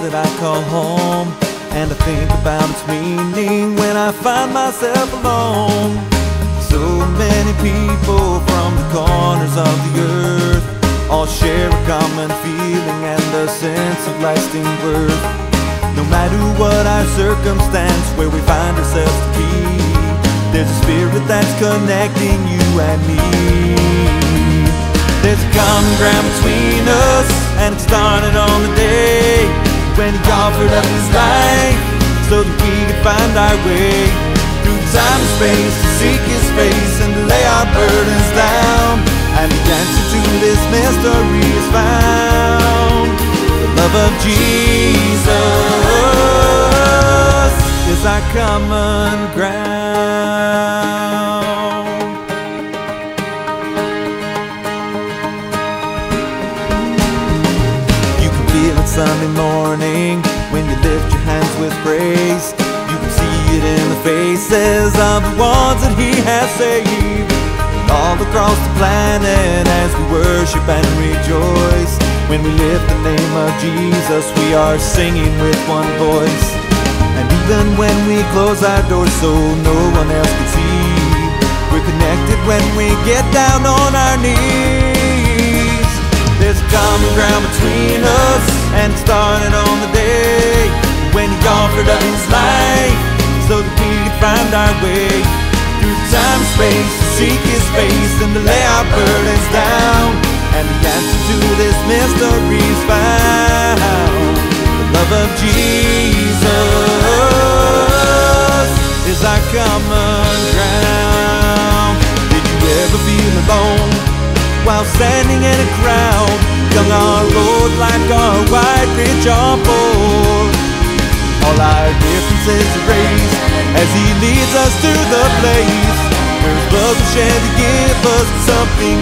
that I call home, and I think about its meaning when I find myself alone. So many people from the corners of the earth all share a common feeling and a sense of lasting worth. No matter what our circumstance, where we find ourselves to be, there's a spirit that's connecting you and me. There's a common ground between us, and it started on the day when He offered up His life so that we could find our way through time and space to seek His face and to lay our burdens down. And the answer to this mystery is found. The love of Jesus is our common ground. You can feel it Sunday morning when you lift your hands with praise. You can see it in the faces of the ones that He has saved. All across the planet as we worship and rejoice, when we lift the name of Jesus, we are singing with one voice. And even when we close our doors so no one else can see, we're connected when we get down on our knees. There's a common ground between us, and it started on the day when He offered up His life so that we could find our way through time and space to seek His face and to lay our burdens down. And the answer to this mystery is found. The love of Jesus is our common ground. Did you ever feel alone while standing in a crowd? Young our Lord like our white rich or poor, all our differences erased as He leads us to the place where His blood was shed to give us something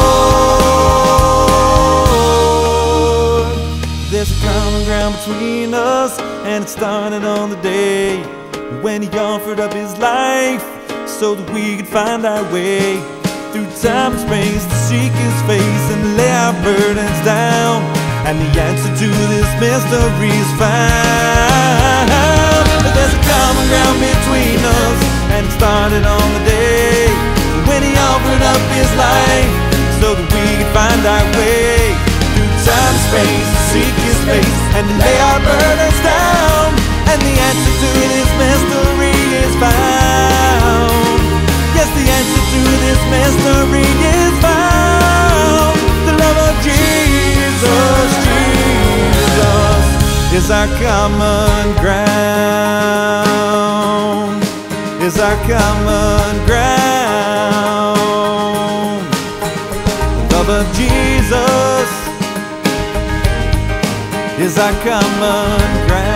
more. There's a common ground between us, and it started on the day when He offered up His life so that we could find our way through time and space to seek His face and lay our burdens down. And the answer to this mystery is found. There's a common ground between us, and it started on the day when He offered up His life so that we could find our way through time and space to seek His face and to lay our burdens down. And the answer to this mystery is found. Yes, the answer to this mystery is found. The love of Jesus, Jesus is our common ground, is our common ground. The love of Jesus is our common ground.